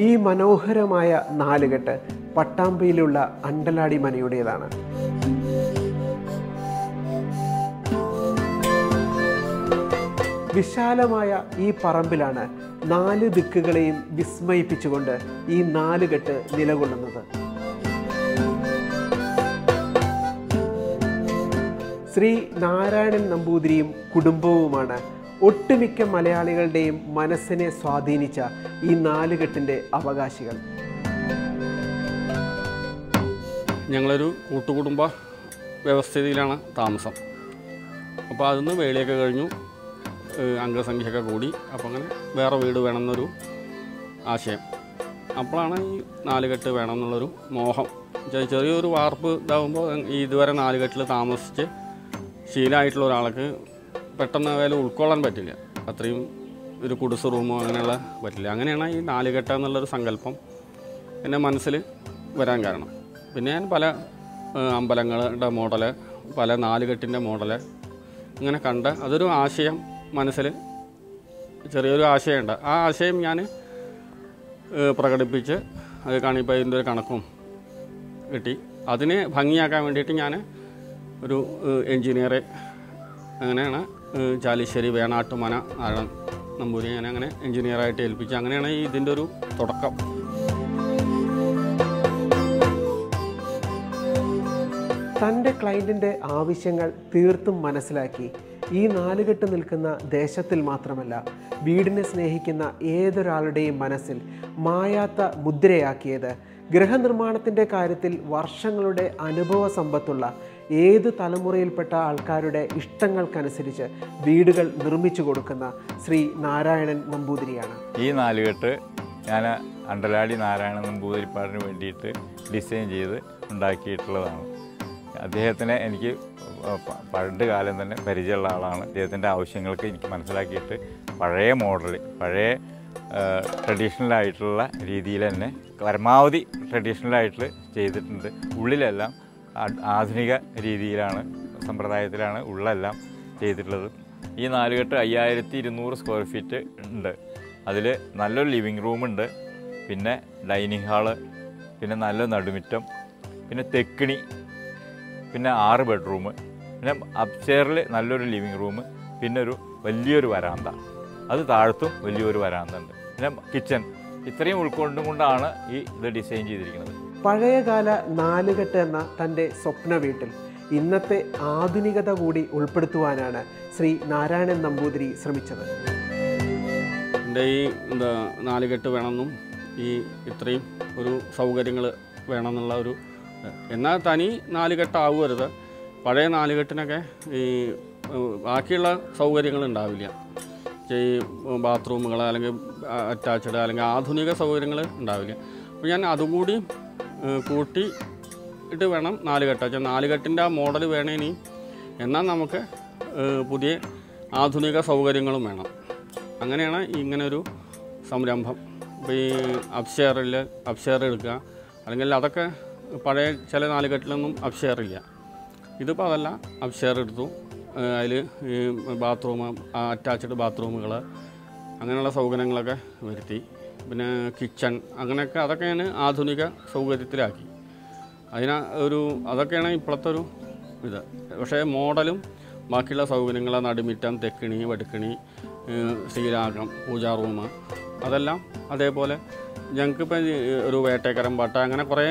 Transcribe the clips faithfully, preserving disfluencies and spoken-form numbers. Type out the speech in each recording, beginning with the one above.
ഈ മനോഹരമായ നാലുകെട്ട് പട്ടാമ്പിയിലുള്ള അണ്ടലാടി മനയുടേതാണ്. വിശാലമായ ഈ പറമ്പിലാണ് നാല് ദിക്കുകളെയും വിസ്മയിപ്പിച്ചുകൊണ്ട് ഈ നാലുകെട്ട് നിലകൊള്ളുന്നത്. ശ്രീ നാരായണൻ നമ്പൂതിരിയും കുടുംബവുമാണ് ഒട്ടുമിക്ക മലയാളികളുടെയും മനസ്സിനെ സ്വാധീനിച്ച ഈ നാലുകെട്ടിൻ്റെ അവകാശികൾ. ഞങ്ങളൊരു കൂട്ടുകുടുംബ വ്യവസ്ഥയിലാണ് താമസം. അപ്പോൾ അതിന്ന് വേളിയൊക്കെ കഴിഞ്ഞു, അംഗസംഖ്യയൊക്കെ കൂടി. അപ്പോൾ അങ്ങനെ വേറെ വീട് വേണമെന്നൊരു ആശയം. അപ്പോഴാണ് ഈ നാലുകെട്ട് വേണം എന്നുള്ളൊരു മോഹം. ചെറിയൊരു വാർപ്പ് ഇതാകുമ്പോൾ ഇതുവരെ നാലുകെട്ടിൽ താമസിച്ച് ശീലമായിട്ടുള്ള ഒരാൾക്ക് പെട്ടെന്ന് വേല ഉൾക്കൊള്ളാൻ പറ്റില്ല. അത്രയും ഒരു കുടിസ് റൂമോ അങ്ങനെയുള്ള പറ്റില്ല. അങ്ങനെയാണ് ഈ നാലുകെട്ട് എന്നുള്ളൊരു സങ്കല്പം എൻ്റെ മനസ്സിൽ വരാൻ കാരണം. പിന്നെ ഞാൻ പല അമ്പലങ്ങളുടെ മോഡല്, പല നാലുകെട്ടിൻ്റെ മോഡല് ഇങ്ങനെ കണ്ട് അതൊരു ആശയം മനസ്സിൽ ചെറിയൊരു ആശയമുണ്ട്. ആ ആശയം ഞാൻ പ്രകടിപ്പിച്ച് അത് കാണിപ്പോൾ ഇതിൻ്റെ ഒരു കണക്കും കിട്ടി. അതിനെ ഭംഗിയാക്കാൻ വേണ്ടിയിട്ട് ഞാൻ ഒരു എൻജിനീയറെ അങ്ങനെയാണ് ചാലിശ്ശേരി വേണാട്ടുമന നാരായണൻ നമ്പൂരി ഞാൻ അങ്ങനെ എൻജിനീയറായിട്ട് ഏൽപ്പിച്ചു. അങ്ങനെയാണ് ഈ ഇതിൻ്റെ ഒരു തുടക്കം. തൻ്റെ ക്ലയൻറ്റിൻ്റെ ആവശ്യങ്ങൾ തീർത്തും മനസ്സിലാക്കി ഈ നാലുകെട്ട് നിൽക്കുന്ന ദേശത്തിൽ മാത്രമല്ല വീടിനെ സ്നേഹിക്കുന്ന ഏതൊരാളുടെയും മനസ്സിൽ മായാത്ത മുദ്രയാക്കിയത് ഗൃഹനിർമ്മാണത്തിൻ്റെ കാര്യത്തിൽ വർഷങ്ങളുടെ അനുഭവ സമ്പത്തുള്ള ഏത് തലമുറയിൽപ്പെട്ട ആൾക്കാരുടെ ഇഷ്ടങ്ങൾക്കനുസരിച്ച് വീടുകൾ നിർമ്മിച്ചു കൊടുക്കുന്ന ശ്രീ നാരായണൻ നമ്പൂതിരിയാണ്. ഈ നാലുകെട്ട് ഞാൻ അണ്ടലാടി നാരായണൻ നമ്പൂതിരിപ്പാടിന് വേണ്ടിയിട്ട് ഡിസൈൻ ചെയ്ത് ഉണ്ടാക്കിയിട്ടുള്ളതാണ്. അദ്ദേഹത്തിനെ എനിക്ക് പണ്ട് കാലം തന്നെ പരിചയമുള്ള ആളാണ്. അദ്ദേഹത്തിൻ്റെ ആവശ്യങ്ങൾക്ക് എനിക്ക് മനസ്സിലാക്കിയിട്ട് പഴയ മോഡൽ, പഴയ ട്രഡീഷണലായിട്ടുള്ള രീതിയിൽ തന്നെ പരമാവധി ട്രഡീഷണലായിട്ട് ചെയ്തിട്ടുണ്ട്. ഉള്ളിലെല്ലാം ആധുനിക രീതിയിലാണ്, സമ്പ്രദായത്തിലാണ് ഉള്ളെല്ലാം ചെയ്തിട്ടുള്ളത്. ഈ നാലുകെട്ട് അയ്യായിരത്തി ഇരുന്നൂറ് സ്ക്വയർ ഫീറ്റ് ഉണ്ട്. അതിൽ നല്ലൊരു ലിവിങ് റൂമുണ്ട്, പിന്നെ ഡൈനിങ് ഹാള്, പിന്നെ നല്ല നടുമുറ്റം, പിന്നെ തെക്കിണി, പിന്നെ ആറ് ബെഡ്റൂം, പിന്നെ അപ്സ്റ്റെയറിൽ നല്ലൊരു ലിവിങ് റൂം, പിന്നെ ഒരു വലിയൊരു വരാന്ത, അത് താഴത്തും വലിയൊരു വരാന്ത ഉണ്ട്, പിന്നെ കിച്ചൺ. ഇത്രയും ഉൾക്കൊണ്ടും കൊണ്ടാണ് ഈ ഇത് ഡിസൈൻ ചെയ്തിരിക്കുന്നത്. പഴയകാല നാലുകെട്ട് എന്ന തൻ്റെ സ്വപ്ന വീട്ടിൽ ഇന്നത്തെ ആധുനികത കൂടി ഉൾപ്പെടുത്തുവാനാണ് ശ്രീ നാരായണൻ നമ്പൂതിരി ശ്രമിച്ചത്. എൻ്റെ ഈ എന്താ നാലുകെട്ട് വേണമെന്നും ഈ ഇത്രയും ഒരു സൗകര്യങ്ങൾ വേണമെന്നുള്ള ഒരു, എന്നാൽ തനി നാലുകെട്ടാവരുത്. പഴയ നാലുകെട്ടിനൊക്കെ ഈ ബാക്കിയുള്ള സൗകര്യങ്ങൾ ഉണ്ടാവില്ല. ഈ ബാത്റൂമുകൾ അല്ലെങ്കിൽ അറ്റാച്ച്ഡ് അല്ലെങ്കിൽ ആധുനിക സൗകര്യങ്ങൾ ഉണ്ടാവില്ല. അപ്പോൾ ഞാൻ അതുകൂടി കൂട്ടി ഇട്ട് വേണം നാലുകെട്ട്. വെച്ചാൽ നാലുകെട്ടിൻ്റെ ആ മോഡൽ വേണേ ഇനി, എന്നാൽ നമുക്ക് പുതിയ ആധുനിക സൗകര്യങ്ങളും വേണം. അങ്ങനെയാണ് ഇങ്ങനൊരു സംരംഭം. ഇപ്പോൾ ഈ അപ്സ്റ്റെയറിൽ അപ്സ്റ്റെയർ എടുക്കുക, അല്ലെങ്കിൽ അതൊക്കെ പഴയ ചില നാലുകെട്ടിലൊന്നും അപ്സ്റ്റെയർ ഇല്ല. ഇതിപ്പോൾ അതല്ല, അപ്സ്റ്റെയർ എടുത്തു, അതിൽ ഈ ബാത്റൂം, അറ്റാച്ച്ഡ് ബാത്റൂമുകൾ, അങ്ങനെയുള്ള സൗകര്യങ്ങളൊക്കെ വരുത്തി. പിന്നെ കിച്ചൺ, അങ്ങനെയൊക്കെ അതൊക്കെയാണ് ആധുനിക സൗകര്യത്തിലാക്കി. അതിന് ഒരു അതൊക്കെയാണ് ഇപ്പോഴത്തെ ഒരു ഇത്. പക്ഷേ മോഡലും ബാക്കിയുള്ള സൗകര്യങ്ങൾ, നടുമുറ്റം, തെക്കിണി, വടുക്കിണി, ശ്രീരാഗം, പൂജാ റൂം, അതെല്ലാം അതേപോലെ. ഞങ്ങൾക്കിപ്പോൾ ഒരു വേട്ടേക്കരം പാട്ട, അങ്ങനെ കുറേ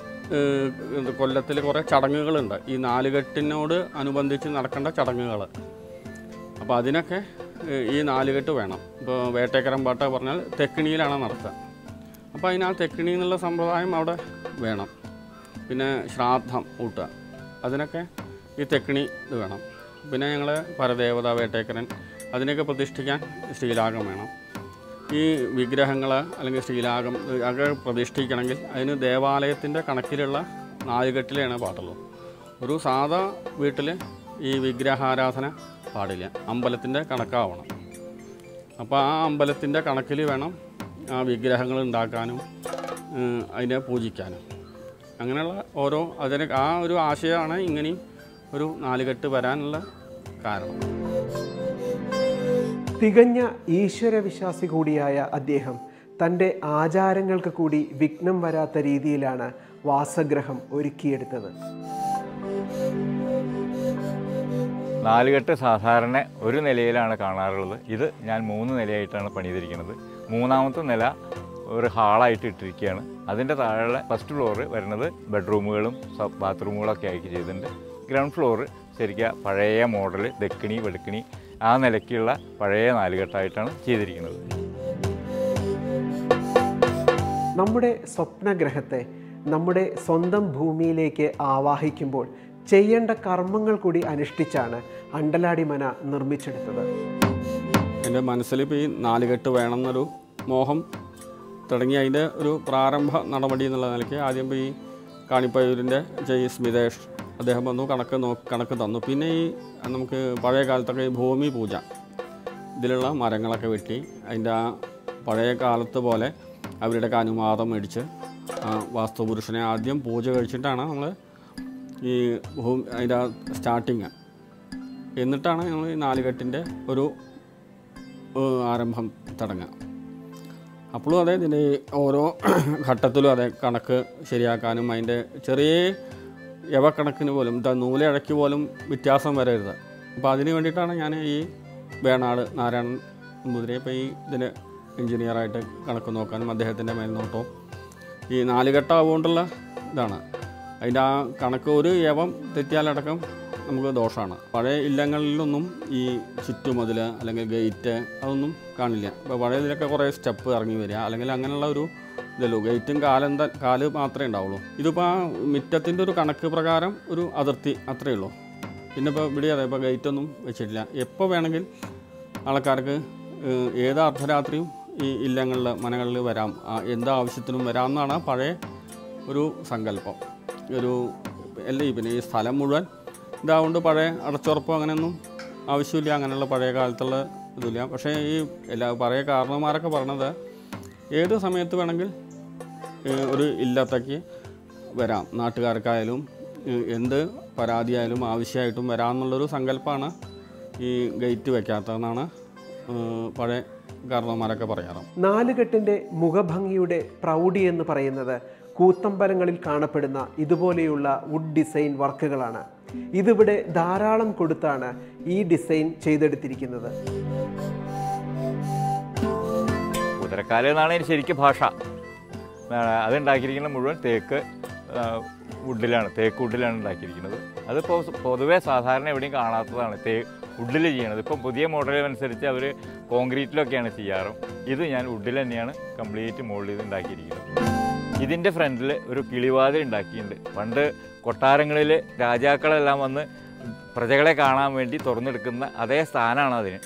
കൊല്ലത്തിൽ കുറേ ചടങ്ങുകളുണ്ട് ഈ നാലുകെട്ടിനോട് അനുബന്ധിച്ച് നടക്കേണ്ട ചടങ്ങുകൾ. അപ്പോൾ അതിനൊക്കെ ഈ നാലുകെട്ട് വേണം. ഇപ്പോൾ വേട്ടേക്കരം പാട്ട പറഞ്ഞാൽ തെക്കിണിയിലാണ് നടത്തുക. അപ്പോൾ അതിന് ആ തെക്കിണി എന്നുള്ള സമ്പ്രദായം അവിടെ വേണം. പിന്നെ ശ്രാദ്ധം ഊട്ടുക, അതിനൊക്കെ ഈ തെക്കിണി ഇത് വേണം. പിന്നെ ഞങ്ങൾ പരദേവത, വേട്ടേക്കരൻ, അതിനൊക്കെ പ്രതിഷ്ഠിക്കാൻ ശ്രീരാഗം വേണം. ഈ വിഗ്രഹങ്ങൾ അല്ലെങ്കിൽ ശ്രീരാഗം ഒക്കെ പ്രതിഷ്ഠിക്കണമെങ്കിൽ അതിന് ദേവാലയത്തിൻ്റെ കണക്കിലുള്ള നാലുകെട്ടിലാണ് പാടുള്ളൂ. ഒരു സാധാ വീട്ടിൽ ഈ വിഗ്രഹാരാധന പാടില്ല, അമ്പലത്തിൻ്റെ കണക്കാവണം. അപ്പോൾ ആ അമ്പലത്തിൻ്റെ കണക്കിൽ വേണം ആ വിഗ്രഹങ്ങൾ ഉണ്ടാക്കാനും അതിനെ പൂജിക്കാനും. അങ്ങനെയുള്ള ഓരോ അതിന് ആ ഒരു ആശയമാണ് ഇങ്ങനെ ഒരു നാലുകെട്ട് വരാനുള്ള കാരണം. തികഞ്ഞ ഈശ്വരവിശ്വാസി കൂടിയായ അദ്ദേഹം തൻ്റെ ആചാരങ്ങൾക്ക് കൂടി വിഘ്നം വരാത്ത രീതിയിലാണ് വാസഗ്രഹം ഒരുക്കിയെടുത്തത്. നാലുകെട്ട് സാധാരണ ഒരു നിലയിലാണ് കാണാറുള്ളത്. ഇത് ഞാൻ മൂന്ന് നിലയായിട്ടാണ് പണിതിരിക്കുന്നത്. മൂന്നാമത്തെ നില ഒരു ഹാളായിട്ട് ഇട്ടിരിക്കുകയാണ്. അതിൻ്റെ താഴെ ഫസ്റ്റ് ഫ്ലോറ് വരുന്നത് ബെഡ്റൂമുകളും ബാത്റൂമുകളൊക്കെ ആക്കി ചെയ്തിട്ടുണ്ട്. ഗ്രൗണ്ട് ഫ്ലോറ് ശരിക്കും പഴയ മോഡൽ ദക്കിണി വെളുക്കിണി ആ നിലയ്ക്കുള്ള പഴയ നാലുകെട്ടായിട്ടാണ് ചെയ്തിരിക്കുന്നത്. നമ്മുടെ സ്വപ്നഗ്രഹത്തെ നമ്മുടെ സ്വന്തം ഭൂമിയിലേക്ക് ആവാഹിക്കുമ്പോൾ ചെയ്യേണ്ട കർമ്മങ്ങൾ കൂടി അനുഷ്ഠിച്ചാണ് അണ്ടലാടി മന നിർമ്മിച്ചെടുത്തത്. എൻ്റെ മനസ്സിൽ ഇപ്പോൾ ഈ നാലുകെട്ട് വേണമെന്നൊരു മോഹം തുടങ്ങി അതിൻ്റെ ഒരു പ്രാരംഭ നടപടി എന്നുള്ള നിലയ്ക്ക് ആദ്യം ഇപ്പോൾ ഈ കാണിപ്പയൂരിൻ്റെ ജയ് സ്മിതേഷ് അദ്ദേഹം വന്നു കണക്ക് നോ കണക്ക് തന്നു. പിന്നെ ഈ നമുക്ക് പഴയ കാലത്തൊക്കെ ഈ ഭൂമി പൂജ ഇതിലുള്ള മരങ്ങളൊക്കെ വെട്ടി അതിൻ്റെ ആ പഴയ കാലത്ത് പോലെ അവരുടെയൊക്കെ അനുവാദം മേടിച്ച് വാസ്തുപുരുഷനെ ആദ്യം പൂജ കഴിച്ചിട്ടാണ് നമ്മൾ ഈ ഭൂമി അതിൻ്റെ സ്റ്റാർട്ടിങ്. എന്നിട്ടാണ് നമ്മൾ ഈ നാലുകെട്ടിൻ്റെ ഒരു ആരംഭം തുടങ്ങുക. അപ്പോഴും അതെ ഇതിൻ്റെ ഓരോ ഘട്ടത്തിലും അതെ കണക്ക് ശരിയാക്കാനും അതിൻ്റെ ചെറിയ യവക്കണക്കിന് പോലും എന്താ നൂലിഴയ്ക്ക് പോലും വ്യത്യാസം വരരുത്. അപ്പോൾ അതിന് വേണ്ടിയിട്ടാണ് ഞാൻ ഈ വേണാട് നാരായണൻ നമ്പൂതിരിയെ ഇപ്പോൾ ഈ ഇതിന് എഞ്ചിനീയറായിട്ട് കണക്ക് നോക്കാനും അദ്ദേഹത്തിൻ്റെ മേൽനോട്ടവും ഈ നാലുകെട്ടാവുകൊണ്ടുള്ള ഇതാണ്. അതിൻ്റെ ആ കണക്ക് ഒരു യവം തെറ്റിയാലടക്കം നമുക്ക് ദോഷമാണ്. പഴയ ഇല്ലങ്ങളിലൊന്നും ഈ ചുറ്റുമതിൽ അല്ലെങ്കിൽ ഗേറ്റ് അതൊന്നും കാണില്ല. ഇപ്പോൾ പഴയ ഇതിലൊക്കെ കുറേ സ്റ്റെപ്പ് ഇറങ്ങി വരിക അല്ലെങ്കിൽ അങ്ങനെയുള്ള ഒരു ഇതല്ലോ. ഗേറ്റും കാലെന്താ കാല് മാത്രമേ ഉണ്ടാവുള്ളൂ. ഇതിപ്പോൾ ആ മുറ്റത്തിൻ്റെ ഒരു കണക്ക് പ്രകാരം ഒരു അതിർത്തി അത്രയേ ഉള്ളൂ. പിന്നെ ഇപ്പോൾ ഇവിടെ അതെ ഇപ്പോൾ ഗേറ്റൊന്നും വെച്ചിട്ടില്ല. എപ്പോൾ വേണമെങ്കിൽ ആൾക്കാർക്ക് ഏത് അർദ്ധരാത്രിയും ഈ ഇല്ലങ്ങളിൽ മനകളിൽ വരാം, എന്താവശ്യത്തിനും വരാമെന്നാണ് പഴയ ഒരു സങ്കല്പം. ഒരു അല്ലേ പിന്നെ ഈ സ്ഥലം മുഴുവൻ ഇതാവുകൊണ്ട് പഴയ അടച്ചുറപ്പോ അങ്ങനെയൊന്നും ആവശ്യമില്ല. അങ്ങനെയുള്ള പഴയ കാലത്തുള്ള ഇതില്ല. പക്ഷേ ഈ എല്ലാ പഴയ കാരണവന്മാരൊക്കെ പറഞ്ഞത് ഏത് സമയത്ത് വേണമെങ്കിൽ ഒരു ഇല്ലത്തേക്ക് വരാം, നാട്ടുകാർക്കായാലും എന്ത് പരാതിയായാലും ആവശ്യമായിട്ടും വരാമെന്നുള്ളൊരു സങ്കല്പമാണ് ഈ ഗേറ്റ് വയ്ക്കാത്തതെന്നാണ് പഴയ കാരണവന്മാരൊക്കെ പറയാറ്. നാലുകെട്ടിൻ്റെ മുഖഭംഗിയുടെ പ്രൗഢി എന്ന് പറയുന്നത് കൂത്തമ്പലങ്ങളിൽ കാണപ്പെടുന്ന ഇതുപോലെയുള്ള വുഡ് ഡിസൈൻ വർക്കുകളാണ്. ഇതിവിടെ ധാരാളം കൊടുത്താണ് ഈ ഡിസൈൻ ചെയ്തെടുത്തിരിക്കുന്നത്. കുതിരക്കാല് എന്നാണ് ഇതിന് ശരിക്കും ഭാഷ. അതുണ്ടാക്കിയിരിക്കുന്നത് മുഴുവൻ തേക്ക് വുഡിലാണ്, തേക്ക് വുഡിലാണ് ഉണ്ടാക്കിയിരിക്കുന്നത്. അതിപ്പോൾ പൊതുവേ സാധാരണ എവിടെയും കാണാത്തതാണ് തേ വുഡിൽ ചെയ്യണത്. ഇപ്പം പുതിയ മോഡൽ അനുസരിച്ച് അവർ കോൺക്രീറ്റിലൊക്കെയാണ് ചെയ്യാറ്. ഇത് ഞാൻ വുഡിൽ തന്നെയാണ് കംപ്ലീറ്റ് മോൾഡ് ചെയ്ത് ഉണ്ടാക്കിയിരിക്കുന്നത്. ഇതിൻ്റെ ഫ്രണ്ടിൽ ഒരു കിളിവാതിൽ ഉണ്ടാക്കിയിട്ടുണ്ട്. പണ്ട് കൊട്ടാരങ്ങളിൽ രാജാക്കളെല്ലാം വന്ന് പ്രജകളെ കാണാൻ വേണ്ടി തുറന്നെടുക്കുന്ന അതേ സ്ഥാനമാണ് അതിന്.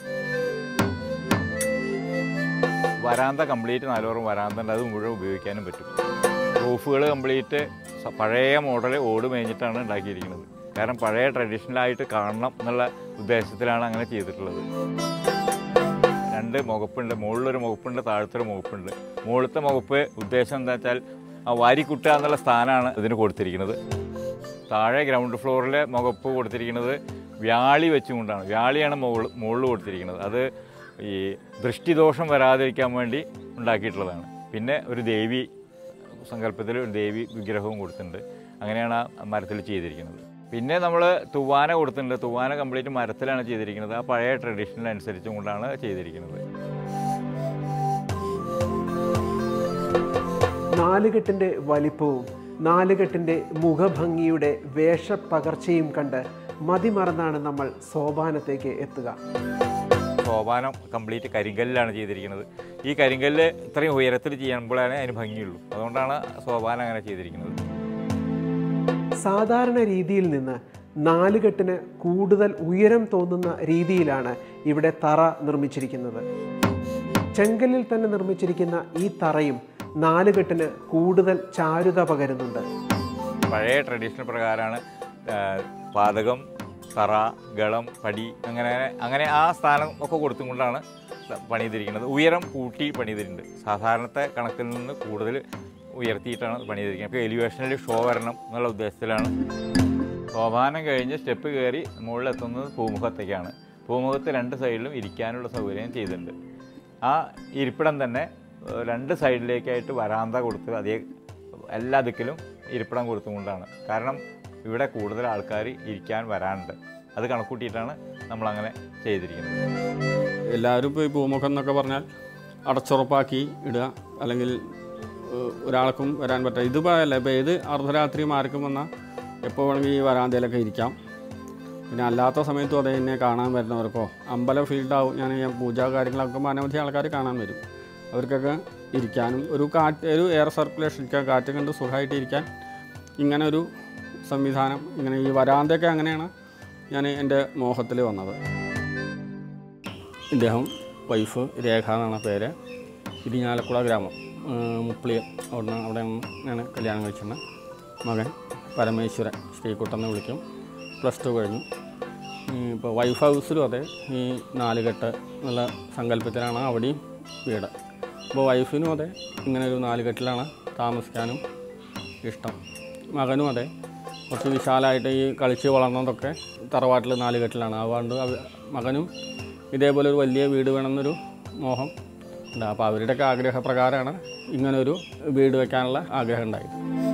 വരാന്ത കംപ്ലീറ്റ് നാലോറും വരാന്ത ഉണ്ട്. അത് മുഴുവൻ ഉപയോഗിക്കാനും പറ്റും. റൂഫുകൾ കംപ്ലീറ്റ് പഴയ മോഡൽ ഓട് മേഞ്ഞിട്ടാണ് ഉണ്ടാക്കിയിരിക്കുന്നത്. കാരണം പഴയ ട്രഡീഷണലായിട്ട് കാണണം എന്നുള്ള ഉദ്ദേശത്തിലാണ് അങ്ങനെ ചെയ്തിട്ടുള്ളത്. രണ്ട് മുഖപ്പുണ്ട്, മുകളിലൊരു മുഖപ്പുണ്ട്, താഴത്തൊരു മുഖപ്പുണ്ട്. മുകളിലത്തെ മുഖപ്പ് ഉദ്ദേശം എന്താ വെച്ചാൽ ആ വാരിക്കുട്ടുക എന്നുള്ള സ്ഥാനമാണ് ഇതിന് കൊടുത്തിരിക്കുന്നത്. താഴെ ഗ്രൗണ്ട് ഫ്ലോറിലെ മുഖപ്പ് കൊടുത്തിരിക്കുന്നത് വ്യാളി വെച്ചുകൊണ്ടാണ്. വ്യാളിയാണ് മുകളിൽ മുകളിൽ കൊടുത്തിരിക്കുന്നത്. അത് ഈ ദൃഷ്ടിദോഷം വരാതിരിക്കാൻ വേണ്ടി ഉണ്ടാക്കിയിട്ടുള്ളതാണ്. പിന്നെ ഒരു ദേവി സങ്കല്പത്തിൽ ഒരു ദേവി വിഗ്രഹവും കൊടുത്തിട്ടുണ്ട്. അങ്ങനെയാണ് ആ മരത്തിൽ ചെയ്തിരിക്കുന്നത്. പിന്നെ നമ്മൾ തൂവാന കൊടുത്തിട്ടുണ്ട്. തൂവാന കംപ്ലീറ്റ് മരത്തിലാണ് ചെയ്തിരിക്കുന്നത്. ആ പഴയ ട്രഡീഷണൽ അനുസരിച്ചും കൊണ്ടാണ് ചെയ്തിരിക്കുന്നത്. നാലുകെട്ടിൻ്റെ വലിപ്പവും നാലുകെട്ടിൻ്റെ മുഖഭംഗിയുടെ വേഷപ്പകർച്ചയും കണ്ട് മതിമറന്നാണ് നമ്മൾ സോപാനത്തേക്ക് എത്തുക. സോപാനം കംപ്ലീറ്റ് കരിങ്കല്ലിലാണ് ചെയ്തിരിക്കുന്നത്. ഈ കരിങ്കല്ല് ഇത്രയും ഉയരത്തിൽ ചെയ്യുമ്പോഴാണ് അതിന് ഭംഗിയുള്ളൂ. അതുകൊണ്ടാണ് സോപാനം അങ്ങനെ ചെയ്തിരിക്കുന്നത്. സാധാരണ രീതിയിൽ നിന്ന് നാലുകെട്ടിന് കൂടുതൽ ഉയരം തോന്നുന്ന രീതിയിലാണ് ഇവിടെ തറ നിർമ്മിച്ചിരിക്കുന്നത്. ചെങ്കല്ലിൽ തന്നെ നിർമ്മിച്ചിരിക്കുന്ന ഈ തറയും നാലുകെട്ടിന് കൂടുതൽ ചാരുത പകരുന്നുണ്ട്. പഴയ ട്രഡീഷണൽ പ്രകാരമാണ് പാതകം, തറ, ഗളം, പടി അങ്ങനെ അങ്ങനെ ആ സ്ഥാനം ഒക്കെ കൊടുത്തുകൊണ്ടാണ് പണിതിരിക്കുന്നത്. ഉയരം കൂട്ടി പണിതിട്ടുണ്ട്. സാധാരണത്തെ കണക്കിൽ നിന്ന് കൂടുതൽ ഉയർത്തിയിട്ടാണ് പണിതിരിക്കുന്നത്. അപ്പോൾ എലിവേഷനിൽ ഷോ വരണം എന്നുള്ള ഉദ്ദേശത്തിലാണ്. സോപാനം കഴിഞ്ഞ് സ്റ്റെപ്പ് കയറി മുകളിലെത്തുന്നത് പൂമുഖത്തേക്കാണ്. പൂമുഖത്ത് രണ്ട് സൈഡിലും ഇരിക്കാനുള്ള സൗകര്യം ചെയ്തിട്ടുണ്ട്. ആ ഇരിപ്പിടം തന്നെ രണ്ട് സൈഡിലേക്കായിട്ട് വരാന്ത കൊടുത്ത് അതേ എല്ലാ ദിക്കിലും ഇരിപ്പിടം കൊടുത്തുകൊണ്ടാണ്. കാരണം ഇവിടെ കൂടുതൽ ആൾക്കാർ ഇരിക്കാൻ വരാനുണ്ട്. അത് കണക്കൂട്ടിയിട്ടാണ് നമ്മളങ്ങനെ ചെയ്തിരിക്കുന്നത്. എല്ലാവരും ഇപ്പോൾ ഈ പൂമുഖം എന്നൊക്കെ പറഞ്ഞാൽ അടച്ചുറപ്പാക്കി ഇടുക, അല്ലെങ്കിൽ ഒരാൾക്കും വരാൻ പറ്റുക. ഇതിപ്പോൾ അല്ല, ഇപ്പോൾ ഏത് അർദ്ധരാത്രി മാർക്കും വന്നാൽ എപ്പോൾ വേണമെങ്കിൽ ഈ വരാന്തയിലൊക്കെ ഇരിക്കാം. പിന്നെ അല്ലാത്ത സമയത്തും അതേ എന്നെ കാണാൻ വരുന്നവർക്കോ അമ്പലം ഫീൽഡാവും, ഞാൻ ഈ പൂജാ കാര്യങ്ങളൊക്കെ അനവധി ആൾക്കാർ കാണാൻ വരും. അവർക്കൊക്കെ ഇരിക്കാനും ഒരു കാറ്റ് ഒരു എയർ സർക്കുലേഷൻ ഇരിക്കാൻ, കാറ്റ് കണ്ട് സുഖമായിട്ട് ഇരിക്കാൻ ഇങ്ങനെ ഒരു സംവിധാനം, ഇങ്ങനെ ഈ വരാന്തയൊക്കെ അങ്ങനെയാണ് ഞാൻ എൻ്റെ മോഹത്തിൽ വന്നത്. ഇദ്ദേഹം വൈഫ് രേഖ എന്നാണ് പേര്. ഇരിഞ്ഞാലക്കുട ഗ്രാമം മുപ്ലിയം, അവിടെ അവിടെ നിന്നാണ് കല്യാണം കഴിച്ചത്. മകൻ പരമേശ്വരൻ, ശ്രീകുട്ടെന്ന് വിളിക്കും. പ്ലസ് ടു കഴിഞ്ഞു. ഇപ്പോൾ വൈഫ് ഹൗസിലും അതെ ഈ നാലുകെട്ട് എന്നുള്ള സങ്കല്പത്തിലാണ് അവിടെയും വീട്. അപ്പോൾ വൈഫിനും അതെ ഇങ്ങനെ ഒരു നാലുകെട്ടിലാണ് താമസിക്കാനും ഇഷ്ടം. മകനും അതെ കുറച്ച് വിശാലമായിട്ട് ഈ കളിച്ച് വളർന്നതൊക്കെ തറവാട്ടിൽ നാലുകെട്ടിലാണ്. അതുകൊണ്ട് മകനും ഇതേപോലെ ഒരു വലിയ വീട് വേണമെന്നൊരു മോഹം ഉണ്ട്. അപ്പോൾ അവരുടെയൊക്കെ ആഗ്രഹപ്രകാരമാണ് ഇങ്ങനൊരു വീട് വയ്ക്കാനുള്ള ആഗ്രഹം ഉണ്ടായത്.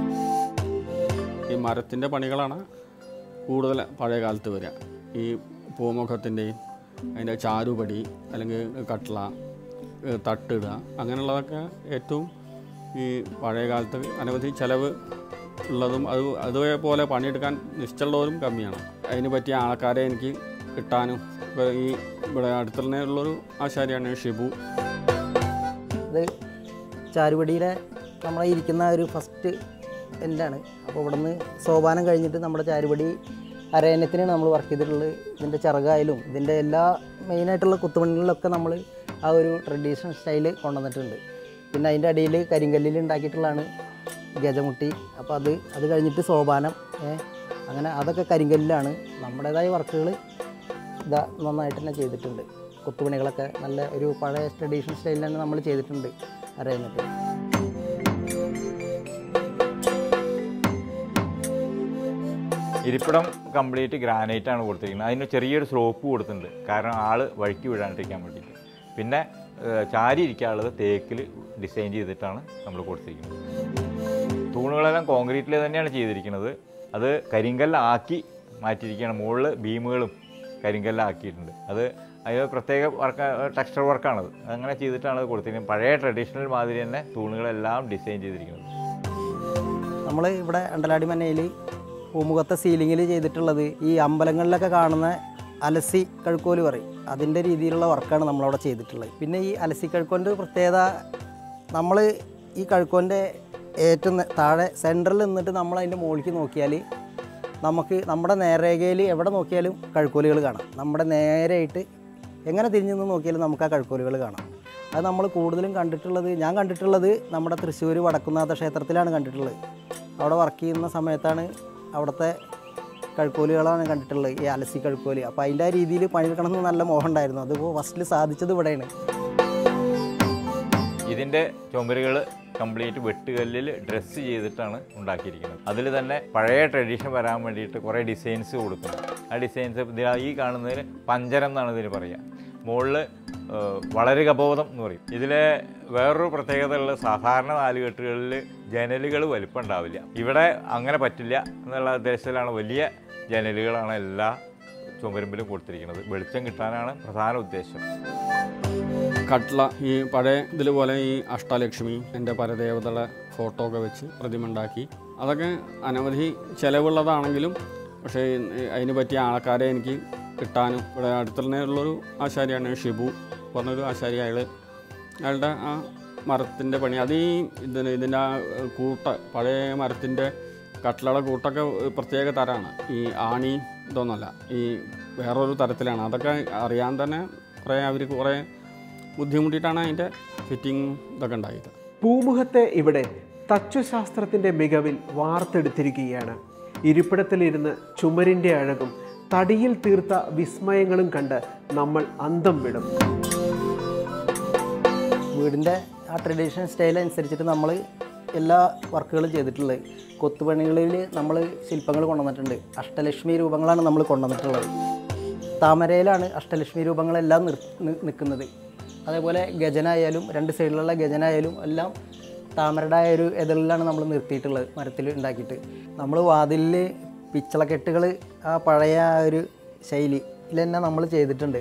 ഈ മരത്തിൻ്റെ പണികളാണ് കൂടുതൽ പഴയ കാലത്ത് വരിക. ഈ പൂമുഖത്തിൻ്റെയും അതിൻ്റെ ചാരുപടി അല്ലെങ്കിൽ കട്ട്ള, തട്ടിടുക, അങ്ങനെയുള്ളതൊക്കെ ഏറ്റവും ഈ പഴയ കാലത്ത് അനവധി ചിലവ് ഉള്ളതും അത് അതേപോലെ പണിയെടുക്കാൻ നിശ്ചയമുള്ളവരും കമ്മിയാണ്. അതിന് പറ്റിയ ആൾക്കാരെ എനിക്ക് കിട്ടാനും ഇപ്പോൾ ഈ ഇവിടെ അടുത്ത് തന്നെ ഉള്ളൊരു ആശാരിയാണ് ഷിബു. ഇത് ചാരുപടിയിലെ നമ്മളെ ഇരിക്കുന്ന ഒരു ഫസ്റ്റ് എൻഡാണ്. അപ്പോൾ ഇവിടെ നിന്ന് സോപാനം കഴിഞ്ഞിട്ട് നമ്മുടെ ചാരുപടി അരയന്നത്തിനാണ് നമ്മൾ വർക്ക് ചെയ്തിട്ടുള്ളത്. ഇതിൻ്റെ ചിറകായാലും ഇതിൻ്റെ എല്ലാ മെയിനായിട്ടുള്ള കുത്തുപണികളിലൊക്കെ നമ്മൾ ആ ഒരു ട്രഡീഷണൽ സ്റ്റൈൽ കൊണ്ടുവന്നിട്ടുണ്ട്. പിന്നെ അതിൻ്റെ അടിയിൽ കരിങ്കല്ലിൽ ഉണ്ടാക്കിയിട്ടുള്ളതാണ് ഗജമുട്ടി. അപ്പോൾ അത് അത് കഴിഞ്ഞിട്ട് സോപാനം, അങ്ങനെ അതൊക്കെ കരിങ്കല്ലിലാണ്. നമ്മുടേതായ വർക്കുകൾ ഇതാ നന്നായിട്ട് തന്നെ ചെയ്തിട്ടുണ്ട്. കൊത്തുപണികളൊക്കെ നല്ല ഒരു പഴയ ട്രഡീഷണൽ സ്റ്റൈലിൽ തന്നെ നമ്മൾ ചെയ്തിട്ടുണ്ട് അരയന്നത്തിൽ. ഇരിപ്പിടം കംപ്ലീറ്റ് ഗ്രാനൈറ്റാണ് കൊടുത്തിരിക്കുന്നത്. അതിന് ചെറിയൊരു സ്ലോപ്പ് കൊടുത്തിട്ടുണ്ട്, കാരണം ആൾ വഴിക്ക് വിടാണ്ടിരിക്കാൻ വേണ്ടിയിട്ട്. പിന്നെ ചാരി ഇരിക്കാനുള്ളത് തേക്കിൽ ഡിസൈൻ ചെയ്തിട്ടാണ് നമ്മൾ കൊടുത്തിരിക്കുന്നത്. തൂണുകളെല്ലാം കോൺക്രീറ്റിൽ തന്നെയാണ് ചെയ്തിരിക്കുന്നത്. അത് കരിങ്കല്ലാക്കി മാറ്റിയിരിക്കുകയാണ്. മുകളിൽ ബീമുകളും കരിങ്കല്ലാക്കിയിട്ടുണ്ട്. അത് അതിന് പ്രത്യേക വർക്ക്, ടെക്സ്ചർ വർക്കാണത്. അങ്ങനെ ചെയ്തിട്ടാണ് അത് കൊടുത്തിരിക്കുന്നത്. പഴയ ട്രഡീഷണൽ മാതിരി തന്നെ തൂണുകളെല്ലാം ഡിസൈൻ ചെയ്തിരിക്കുന്നത്. നമ്മൾ ഇവിടെ അണ്ടലാടി മനയിൽ പൂമുഖത്തെ സീലിങ്ങിൽ ചെയ്തിട്ടുള്ളത് ഈ അമ്പലങ്ങളിലൊക്കെ കാണുന്ന അലസി കഴുക്കോല് പറയും, അതിൻ്റെ രീതിയിലുള്ള വർക്കാണ് നമ്മളവിടെ ചെയ്തിട്ടുള്ളത്. പിന്നെ ഈ അലസി കഴുക്കോൻ്റെ പ്രത്യേകത, നമ്മൾ ഈ കഴുക്കോൻ്റെ ഏറ്റവും താഴെ സെൻറ്ററിൽ നിന്നിട്ട് നമ്മൾ അതിൻ്റെ മുകളിലേക്ക് നോക്കിയാൽ നമുക്ക് നമ്മുടെ നേരരേഖയിൽ എവിടെ നോക്കിയാലും കഴുക്കോലുകൾ കാണാം. നമ്മുടെ നേരെയായിട്ട് എങ്ങനെ തിരിഞ്ഞു നിന്ന് നോക്കിയാലും നമുക്ക് ആ കഴുക്കോലുകൾ കാണാം. അത് നമ്മൾ കൂടുതലും കണ്ടിട്ടുള്ളത്, ഞാൻ കണ്ടിട്ടുള്ളത് നമ്മുടെ തൃശ്ശൂർ വടക്കുന്നാഥ ക്ഷേത്രത്തിലാണ് കണ്ടിട്ടുള്ളത്. അവിടെ വർക്ക് ചെയ്യുന്ന സമയത്താണ് അവിടുത്തെ കഴുക്കോലുകളാണ് കണ്ടിട്ടുള്ളത്, ഈ അലസി കഴുക്കോല്. അപ്പോൾ അതിൻ്റെ ആ രീതിയിൽ പണിയെടുക്കണമെന്ന് നല്ല മോഹം ഉണ്ടായിരുന്നു. അതിപ്പോൾ ഫസ്റ്റിൽ സാധിച്ചത് ഇവിടെയാണ്. ഇതിൻ്റെ ചുമരുകൾ കംപ്ലീറ്റ് വെട്ടുകല്ലിൽ ഡ്രസ്സ് ചെയ്തിട്ടാണ് ഉണ്ടാക്കിയിരിക്കുന്നത്. അതിൽ തന്നെ പഴയ ട്രഡീഷൻ വരാൻ വേണ്ടിയിട്ട് കുറേ ഡിസൈൻസ് കൊടുക്കുന്നുണ്ട്. ആ ഡിസൈൻസ് ഈ കാണുന്നതിന് പഞ്ചരം എന്നാണ് ഇതിന് പറയുക. മുകളിൽ വളരെ കബോധം എന്ന് പറയും. ഇതിലെ വേറൊരു പ്രത്യേകത ഉള്ളത്, സാധാരണ നാലുകെട്ടുകളിൽ ജനലുകൾ വലിപ്പം ഉണ്ടാവില്ല. ഇവിടെ അങ്ങനെ പറ്റില്ല എന്നുള്ള ഉദ്ദേശത്തിലാണ് വലിയ ജനലുകളാണ് എല്ലാ ചുമരുമ്പിലും കൊടുത്തിരിക്കുന്നത്. വെളിച്ചം കിട്ടാനാണ് പ്രധാന ഉദ്ദേശം. കട്ട്ള ഈ പഴയ ഇതിൽ പോലെ ഈ അഷ്ടലക്ഷ്മി, എൻ്റെ പരദേവതയുടെ ഫോട്ടോ ഒക്കെ വെച്ച് പ്രതിമ ഉണ്ടാക്കി. അതൊക്കെ അനവധി ചിലവുള്ളതാണെങ്കിലും പക്ഷേ അതിന് പറ്റിയ ആൾക്കാരെ എനിക്ക് കിട്ടാനും ഇവിടെ അടുത്ത് തന്നെ ഉള്ളൊരു ആശാരിയാണ് ഷിബു പറഞ്ഞൊരു ആശാരി. അയാൾ അയാളുടെ ആ മരത്തിൻ്റെ പണി, അത് ഈ ഇതിന് ഇതിൻ്റെ ആ കൂട്ട പഴയ മരത്തിൻ്റെ കട്ട്ളയുടെ കൂട്ടൊക്കെ പ്രത്യേക തരമാണ്. ഈ ആണി ഇതൊന്നുമല്ല, ഈ വേറൊരു തരത്തിലാണ്. അതൊക്കെ അറിയാൻ തന്നെ കുറേ അവർ കുറേ ബുദ്ധിമുട്ടിയിട്ടാണ് അതിൻ്റെ ഫിറ്റിംഗ് ഇതൊക്കെ ഉണ്ടായത്. പൂമുഖത്തെ ഇവിടെ തച്ചുശാസ്ത്രത്തിൻ്റെ മികവിൽ വാർത്തെടുത്തിരിക്കുകയാണ്. ഇരിപ്പിടത്തിലിരുന്ന് ചുമരിൻ്റെ അഴകും തടിയിൽ തീർത്ത വിസ്മയങ്ങളും കണ്ട് നമ്മൾ അന്തം വിടും. വീടിൻ്റെ ആ ട്രഡീഷണൽ സ്റ്റൈൽ അനുസരിച്ചിട്ട് നമ്മൾ എല്ലാ വർക്കുകളും ചെയ്തിട്ടുള്ളത്. കൊത്തുപണികളിൽ നമ്മൾ ശില്പങ്ങൾ കൊണ്ടുവന്നിട്ടുണ്ട്. അഷ്ടലക്ഷ്മി രൂപങ്ങളാണ് നമ്മൾ കൊണ്ടുവന്നിട്ടുള്ളത്. താമരയിലാണ് അഷ്ടലക്ഷ്മി രൂപങ്ങളെല്ലാം നിൽക്കുന്നത്. അതേപോലെ ഗജനായാലും രണ്ട് സൈഡിലുള്ള ഗജനായാലും എല്ലാം താമരയുടെ ആ ഒരു എതിരിലാണ് നമ്മൾ നിർത്തിയിട്ടുള്ളത്, മരത്തിൽ ഉണ്ടാക്കിയിട്ട്. നമ്മൾ വാതിലിൽ പിച്ചളക്കെട്ടുകൾ ആ പഴയ ആ ഒരു ശൈലിയിൽ തന്നെ നമ്മൾ ചെയ്തിട്ടുണ്ട്.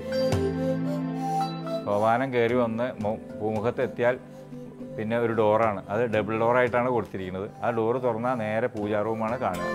സോപാനം കയറി വന്ന് പൂമുഖത്ത് എത്തിയാൽ പിന്നെ ഒരു ഡോറാണ്, അത് ഡബിൾ ഡോറായിട്ടാണ് കൊടുത്തിരിക്കുന്നത്. ആ ഡോറ് തുറന്നാൽ നേരെ പൂജാ റൂമാണ് കാണുക.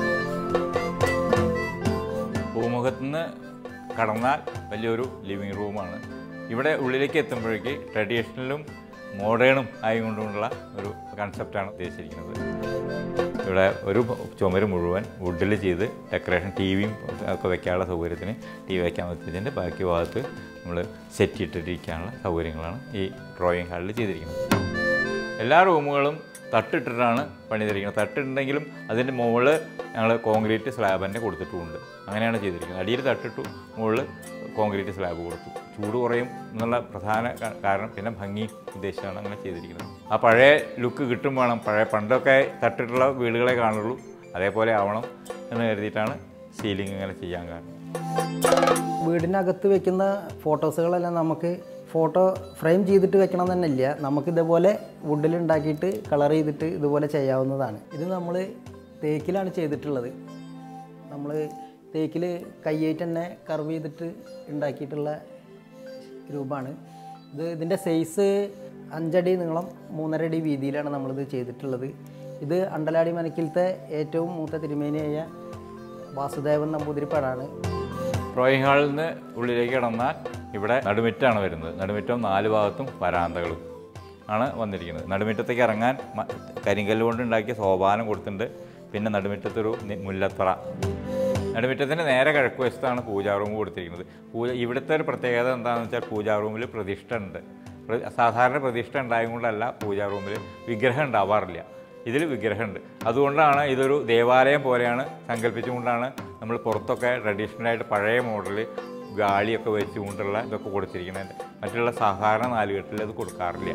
പൂമുഖത്ത് നിന്ന് കടന്നാൽ വലിയൊരു ലിവിങ് റൂമാണ്. ഇവിടെ ഉള്ളിലേക്ക് എത്തുമ്പോഴേക്ക് ട്രഡീഷണലും മോഡേണും ആയിക്കൊണ്ടുള്ള ഒരു കൺസെപ്റ്റാണ് ഉദ്ദേശിച്ചിരിക്കുന്നത്. ഇവിടെ ഒരു ചുമര് മുഴുവൻ വുഡിൽ ചെയ്ത് ഡെക്കറേഷൻ ടി വിയും ഒക്കെ വയ്ക്കാനുള്ള സൗകര്യത്തിന് ടി വി വയ്ക്കാൻ പറ്റിയതിൻ്റെ ബാക്കി ഭാഗത്ത് നമ്മൾ സെറ്റ് ഇട്ടിരിക്കാനുള്ള സൗകര്യങ്ങളാണ് ഈ ഡ്രോയിങ് ഹാളിൽ ചെയ്തിരിക്കുന്നത്. എല്ലാ റൂമുകളും തട്ടിട്ടിട്ടാണ് പണിതിരിക്കുന്നത്. തട്ടിട്ടുണ്ടെങ്കിലും അതിൻ്റെ മുകളിൽ ഞങ്ങൾ കോൺക്രീറ്റ് സ്ലാബ് തന്നെ കൊടുത്തിട്ടുമുണ്ട്. അങ്ങനെയാണ് ചെയ്തിരിക്കുന്നത്. അടിയിൽ തട്ടിട്ടു, മുകളിൽ കോൺക്രീറ്റ് സ്ലാബ് കൊടുത്തു. ചൂട് കുറയും എന്നുള്ള പ്രധാന കാരണം, പിന്നെ ഭംഗി ഉദ്ദേശിച്ചാണ് അങ്ങനെ ചെയ്തിരിക്കുന്നത്. ആ പഴയ ലുക്ക് കിട്ടും വേണം. പഴയ പണ്ടൊക്കെ തട്ടിട്ടുള്ള വീടുകളെ കാണുള്ളൂ, അതേപോലെ ആവണം എന്ന് കരുതിയിട്ടാണ് സീലിംഗ് ഇങ്ങനെ ചെയ്യാൻ കാരണം. വീടിനകത്ത് വെക്കുന്ന ഫോട്ടോസുകളെല്ലാം നമുക്ക് ഫോട്ടോ ഫ്രെയിം ചെയ്തിട്ട് വെക്കണം തന്നെ ഇല്ല, നമുക്ക് ഇതേപോലെ വുഡിൽ ഉണ്ടാക്കിയിട്ട് കളർ ചെയ്തിട്ട് ഇതുപോലെ ചെയ്യാവുന്നതാണ്. ഇത് നമ്മൾ തേക്കിലാണ് ചെയ്തിട്ടുള്ളത്. നമ്മൾ തേക്കിൽ കയ്യായിട്ട് തന്നെ കർവ് ചെയ്തിട്ട് ഉണ്ടാക്കിയിട്ടുള്ള രൂപമാണ് ഇത്. ഇതിൻ്റെ സൈസ് അഞ്ചടി നീളം മൂന്നര അടി വീതിയിലാണ് നമ്മളിത് ചെയ്തിട്ടുള്ളത്. ഇത് അണ്ടലാടി മനക്കിലത്തെ ഏറ്റവും മൂത്ത തിരുമേനിയായ വാസുദേവൻ നമ്പൂതിരി പടാണ്. ഡ്രോയിങ് ഹാളിൽ നിന്ന് ഉള്ളിലേക്ക് കടന്നാൽ ഇവിടെ നടുമിറ്റാണ് വരുന്നത്. നടുമിറ്റവും നാല് ഭാഗത്തും വരാന്തകളും ആണ് വന്നിരിക്കുന്നത്. നടുമിറ്റത്തേക്ക് ഇറങ്ങാൻ കരിങ്കല്ല് കൊണ്ട് ഉണ്ടാക്കിയ സോപാനം കൊടുത്തിട്ടുണ്ട്. പിന്നെ നടുമിറ്റത്തൊരു മുല്ലത്തറ. നടുമിറ്റത്തിൻ്റെ നേരെ കിഴക്ക് വശത്താണ് പൂജാ റൂം കൊടുത്തിരിക്കുന്നത്. പൂജ ഇവിടുത്തെ ഒരു പ്രത്യേകത എന്താണെന്ന് വെച്ചാൽ പൂജാ റൂമിൽ പ്രതിഷ്ഠ ഉണ്ട്. സാധാരണ പ്രതിഷ്ഠ ഉണ്ടായത് കൊണ്ടല്ല പൂജാ റൂമിൽ വിഗ്രഹം ഉണ്ടാവാറില്ല. ഇതിൽ വിഗ്രഹമുണ്ട്. അതുകൊണ്ടാണ് ഇതൊരു ദേവാലയം പോലെയാണ് സങ്കല്പിച്ചുകൊണ്ടാണ് നമ്മൾ പുറത്തൊക്കെ ട്രഡീഷണലായിട്ട് പഴയ മോഡൽ ഗാളിയൊക്കെ വെച്ചുകൊണ്ടുള്ള ഇതൊക്കെ കൊടുത്തിരിക്കുന്നത്. മറ്റുള്ള സാധാരണ നാലുകെട്ടിൽ അത് കൊടുക്കാറില്ല.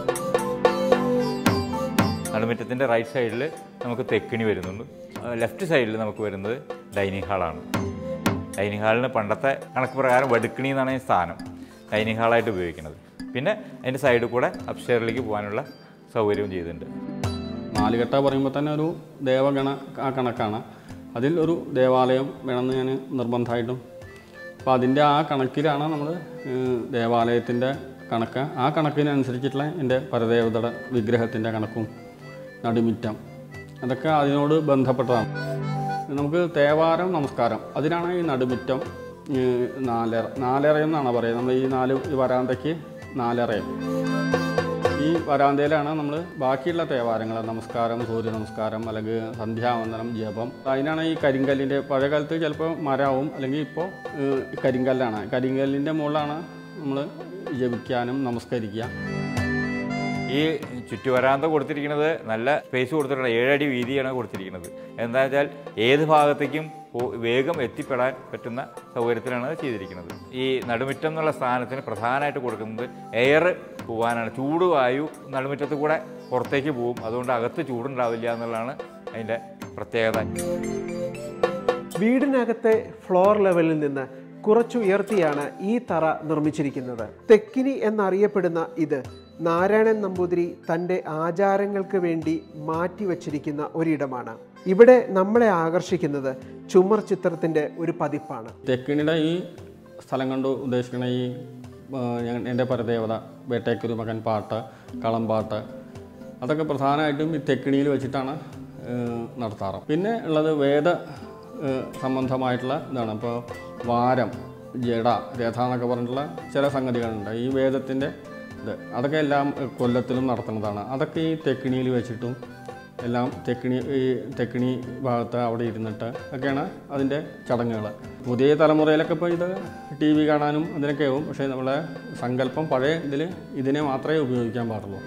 നടുമുറ്റത്തിൻ്റെ റൈറ്റ് സൈഡിൽ നമുക്ക് തെക്കിണി വരുന്നുണ്ട്. ലെഫ്റ്റ് സൈഡിൽ നമുക്ക് വരുന്നത് ഡൈനിങ് ഹാളാണ്. ഡൈനിങ് ഹാളിന് പണ്ടത്തെ കണക്ക് പ്രകാരം വടുക്കിണി എന്നാണ് ഈ സ്ഥാനം ഡൈനിങ് ഹാളായിട്ട് ഉപയോഗിക്കുന്നത്. പിന്നെ അതിൻ്റെ സൈഡിൽ കൂടെ അപ്സ്റ്റെയറിലേക്ക് പോകാനുള്ള സൗകര്യവും ചെയ്തിട്ടുണ്ട്. നാലുകെട്ട പറയുമ്പോൾ തന്നെ ഒരു ദേവഗണ ആ കണക്കാണ്. അതിൽ ഒരു ദേവാലയം വേണമെന്ന് ഞാൻ നിർബന്ധമായിട്ടും, അപ്പോൾ അതിൻ്റെ ആ കണക്കിലാണ് നമ്മൾ ദേവാലയത്തിൻ്റെ കണക്ക്. ആ കണക്കിനനുസരിച്ചിട്ടുള്ള എൻ്റെ പരദേവതയുടെ വിഗ്രഹത്തിൻ്റെ കണക്കും നടുമിറ്റം അതൊക്കെ അതിനോട് ബന്ധപ്പെട്ടതാണ്. നമുക്ക് തേവാരം നമസ്കാരം അതിനാണ് ഈ നടുമിറ്റം നാലര നാലറയെന്നാണ് പറയുന്നത്. നമ്മൾ ഈ നാല് ഈ വരാന്തയ്ക്ക് നാലറയും. ഈ വരാന്തയിലാണ് നമ്മൾ ബാക്കിയുള്ള തേവാരങ്ങൾ നമസ്കാരം, സൂര്യ നമസ്കാരം, അല്ലെങ്കിൽ സന്ധ്യാവന്ദനം, ജപം. അതിനാണ് ഈ കരിങ്കല്ലിൻ്റെ പഴയ കാലത്ത് ചിലപ്പോൾ മരവും അല്ലെങ്കിൽ ഇപ്പോൾ കരിങ്കല്ലാണ്. കരിങ്കല്ലിൻ്റെ മുകളിലാണ് നമ്മൾ ജപിക്കാനും നമസ്കരിക്കുക. ഈ ചുറ്റുവരാന്ത കൊടുത്തിരിക്കുന്നത് നല്ല സ്പേസ് കൊടുത്തിട്ടുണ്ട്. ഏഴടി വീതിയാണ് കൊടുത്തിരിക്കുന്നത്. എന്താ വെച്ചാൽ ഏത് ഭാഗത്തേക്കും വേഗം എത്തിപ്പെടാൻ പറ്റുന്ന സൗകര്യത്തിലാണ് ചെയ്തിരിക്കുന്നത്. ഈ നടുമുറ്റം എന്നുള്ള സ്ഥാനത്തിന് പ്രധാനമായിട്ട് കൊടുക്കുന്നത് എയർ പോകാനാണ്. ചൂട് വായു നടുമുറ്റത്ത് കൂടെ പുറത്തേക്ക് പോകും. അതുകൊണ്ട് അകത്ത് ചൂടുണ്ടാവില്ല എന്നുള്ളതാണ് അതിൻ്റെ പ്രത്യേകത. വീടിനകത്തെ ഫ്ലോർ ലെവലിൽ നിന്ന് കുറച്ചുയർത്തിയാണ് ഈ തറ നിർമ്മിച്ചിരിക്കുന്നത്. തെക്കിനി എന്നറിയപ്പെടുന്ന ഇത് നാരായണൻ നമ്പൂതിരി തൻ്റെ ആചാരങ്ങൾക്ക് വേണ്ടി മാറ്റിവച്ചിരിക്കുന്ന ഒരിടമാണ്. ഇവിടെ നമ്മളെ ആകർഷിക്കുന്നത് ചുമർ ചിത്രത്തിൻ്റെ ഒരു പതിപ്പാണ്. തെക്കിനിയുടെ ഈ സ്ഥലം കൊണ്ട് ഉദ്ദേശിക്കുന്ന ഈ എൻ്റെ പരദേവത വേട്ടയ്ക്കൊരു മകൻ പാട്ട്, കളംപാട്ട് അതൊക്കെ പ്രധാനമായിട്ടും ഈ തെക്കിണിയിൽ വെച്ചിട്ടാണ് നടത്താറ്. പിന്നെ ഉള്ളത് വേദ സംബന്ധമായിട്ടുള്ള ഇതാണ്. ഇപ്പോൾ വാരം, ജഡ, രഥ എന്നൊക്കെ പറഞ്ഞിട്ടുള്ള ചില സംഗതികളുണ്ട്. ഈ വേദത്തിൻ്റെ ഇത് അതൊക്കെ എല്ലാം കൊല്ലത്തിലും നടത്തുന്നതാണ്. അതൊക്കെ ഈ തെക്കിണിയിൽ വെച്ചിട്ടും എല്ലാം തെക്കിണി ഈ തെക്കിണി ഭാഗത്ത് അവിടെ ഇരുന്നിട്ട് ഒക്കെയാണ് അതിൻ്റെ ചടങ്ങുകൾ. പുതിയ തലമുറയിലൊക്കെ ഇപ്പോൾ ഇത് ടി വി കാണാനും അതിനൊക്കെ ആവും. പക്ഷേ നമ്മളെ സങ്കല്പം പഴയ ഇതിൽ ഇതിനെ മാത്രമേ ഉപയോഗിക്കാൻ പാടുള്ളൂ.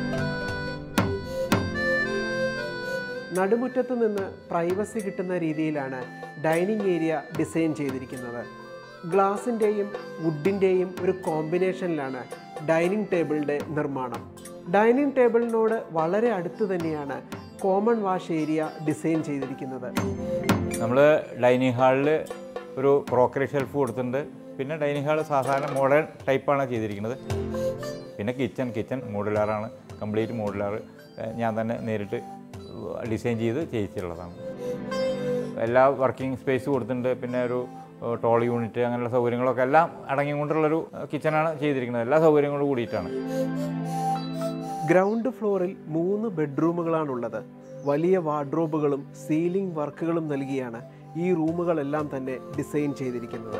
നടുമുറ്റത്ത് നിന്ന് പ്രൈവസി കിട്ടുന്ന രീതിയിലാണ് ഡൈനിങ് ഏരിയ ഡിസൈൻ ചെയ്തിരിക്കുന്നത്. ഗ്ലാസിൻ്റെയും വുഡിൻ്റെയും ഒരു കോമ്പിനേഷനിലാണ് ഡൈനിങ് ടേബിളിൻ്റെ നിർമ്മാണം. ഡൈനിങ് ടേബിളിനോട് വളരെ അടുത്ത് തന്നെയാണ് കോമൺ വാഷ് ഏരിയ ഡിസൈൻ ചെയ്തിരിക്കുന്നത്. നമ്മൾ ഡൈനിങ് ഹാളിൽ ഒരു ക്രോക്കറി ഷെൽഫ് കൊടുത്തിട്ടുണ്ട്. പിന്നെ ഡൈനിങ് ഹാൾ സാധാരണ മോഡേൺ ടൈപ്പാണ് ചെയ്തിരിക്കുന്നത്. പിന്നെ കിച്ചൺ കിച്ചൺ മോഡുലാറാണ്, കംപ്ലീറ്റ് മോഡുലാർ ഞാൻ തന്നെ നേരിട്ട് ഡിസൈൻ ചെയ്ത് ചെയ്യിച്ചിട്ടുള്ളതാണ്. എല്ലാ വർക്കിംഗ് സ്പേസ് കൊടുത്തിട്ടുണ്ട്. പിന്നെ ഒരു ടോൾ യൂണിറ്റ് അങ്ങനെയുള്ള സൗകര്യങ്ങളൊക്കെ എല്ലാം അടങ്ങിക്കൊണ്ടുള്ളൊരു കിച്ചണാണ് ചെയ്തിരിക്കുന്നത്. എല്ലാ സൗകര്യങ്ങളും കൂടിയിട്ടാണ്. ഗ്രൗണ്ട് ഫ്ലോറിൽ മൂന്ന് ബെഡ്റൂമുകളാണുള്ളത്. വലിയ വാർഡ്രോബുകളും സീലിംഗ് വർക്കുകളും നൽകിയാണ് ഈ റൂമുകളെല്ലാം തന്നെ ഡിസൈൻ ചെയ്തിരിക്കുന്നത്.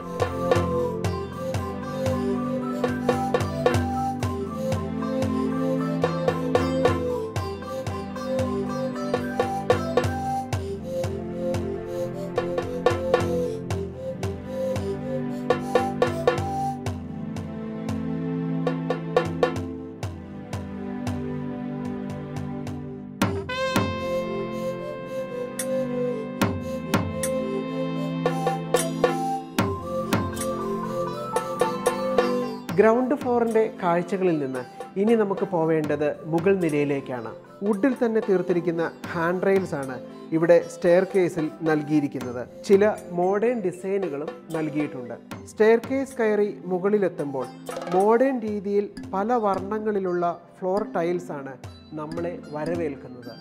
ഗ്രൗണ്ട് ഫ്ലോറിൻ്റെ കാഴ്ചകളിൽ നിന്ന് ഇനി നമുക്ക് പോവേണ്ടത് മുകൾ നിലയിലേക്കാണ്. വുഡിൽ തന്നെ തീർത്തിരിക്കുന്ന ഹാൻഡ് റെയിൽസ് ആണ് ഇവിടെ സ്റ്റെയർ കേസിൽ നൽകിയിരിക്കുന്നത്. ചില മോഡേൺ ഡിസൈനുകളും നൽകിയിട്ടുണ്ട്. സ്റ്റെയർ കേസ് കയറി മുകളിലെത്തുമ്പോൾ മോഡേൺ രീതിയിൽ പല വർണ്ണങ്ങളിലുള്ള ഫ്ലോർ ടൈൽസ് ആണ് നമ്മളെ വരവേൽക്കുന്നത്.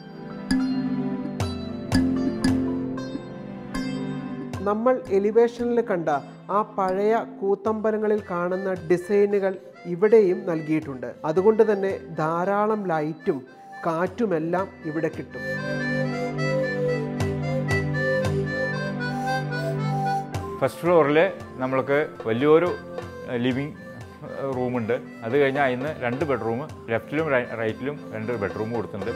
നമ്മൾ എലിവേഷനിൽ കണ്ട ആ പഴയ കൂത്തമ്പലങ്ങളിൽ കാണുന്ന ഡിസൈനുകൾ ഇവിടെയും നൽകിയിട്ടുണ്ട്. അതുകൊണ്ട് തന്നെ ധാരാളം ലൈറ്റും കാറ്റുമെല്ലാം ഇവിടെ കിട്ടും. ഫസ്റ്റ് ഫ്ലോറിൽ നമ്മൾക്ക് വലിയൊരു ലിവിങ് റൂമുണ്ട്. അത് കഴിഞ്ഞാൽ അതിന് രണ്ട് ബെഡ്റൂം, ലെഫ്റ്റിലും റൈറ്റിലും രണ്ട് ബെഡ്റൂം കൊടുത്തിട്ടുണ്ട്.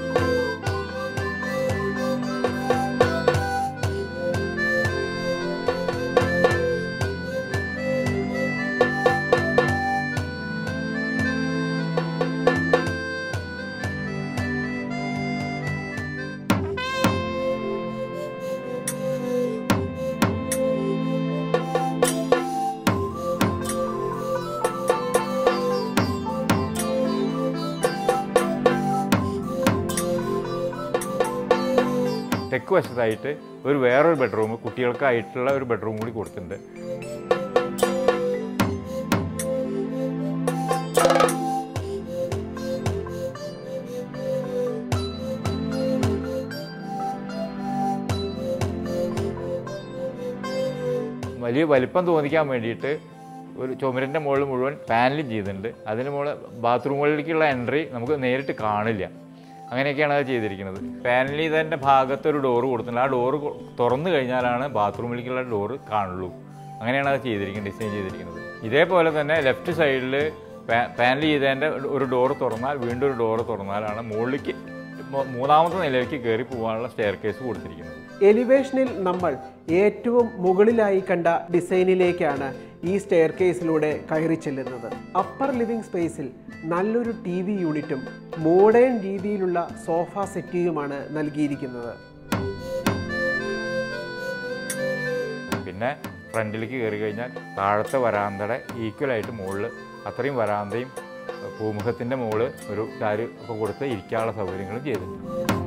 തെക്ക് വശത്തായിട്ട് ഒരു വേറൊരു ബെഡ്റൂം, കുട്ടികൾക്കായിട്ടുള്ള ഒരു ബെഡ്റൂം കൂടി കൊടുത്തിട്ടുണ്ട്. വലിയ വലിപ്പം തോന്നിക്കാൻ വേണ്ടിയിട്ട് ഒരു ചുമരിൻ്റെ മുകളിൽ മുഴുവൻ പാനലും ചെയ്തിട്ടുണ്ട്. അതിന് മുകളിൽ ബാത്റൂമുകളിലേക്കുള്ള എൻട്രി നമുക്ക് നേരിട്ട് കാണില്ല. അങ്ങനെയൊക്കെയാണ് അത് ചെയ്തിരിക്കുന്നത്. പാനലിൽ തന്നെ ഭാഗത്തൊരു ഡോറ് കൊടുത്തിട്ടുണ്ട്. ആ ഡോറ് തുറന്നു കഴിഞ്ഞാലാണ് ബാത്റൂമിലേക്കുള്ള ഡോറ് കാണുള്ളൂ. അങ്ങനെയാണ് അത് ചെയ്തിരിക്കുന്നത്, ഡിസൈൻ ചെയ്തിരിക്കുന്നത്. ഇതേപോലെ തന്നെ ലെഫ്റ്റ് സൈഡിൽ പാനൽ ചെയ്തതിൻ്റെ ഒരു ഡോറ് തുറന്നാൽ വീണ്ടും ഒരു ഡോറ് തുറന്നാലാണ് മുകളിലേക്ക് മൂന്നാമത്തെ നിലയിലേക്ക് കയറി പോകാനുള്ള സ്റ്റെയർ കേസ് കൊടുത്തിരിക്കുന്നത്. എലിവേഷനിൽ നമ്മൾ ഏറ്റവും മുകളിലായി കണ്ട ഡിസൈനിലേക്കാണ് ഈ സ്റ്റെയർ കേസിലൂടെ കയറി ചെല്ലുന്നത്. അപ്പർ ലിവിംഗ് സ്പേസിൽ നല്ലൊരു ടി വി യൂണിറ്റും മോഡേൺ രീതിയിലുള്ള സോഫ സെറ്റിയുമാണ് നൽകിയിരിക്കുന്നത്. പിന്നെ ഫ്രണ്ടിലേക്ക് കയറി കഴിഞ്ഞാൽ താഴത്തെ വരാന്തയുടെ ഈക്വലായിട്ട് മുകളിൽ അത്രയും വരാന്തയും പൂമുഖത്തിൻ്റെ മുകളിൽ ഒരു ചാര് ഒക്കെ കൊടുത്ത് ഇരിക്കാനുള്ള സൗകര്യങ്ങളും ചെയ്തിട്ടുണ്ട്.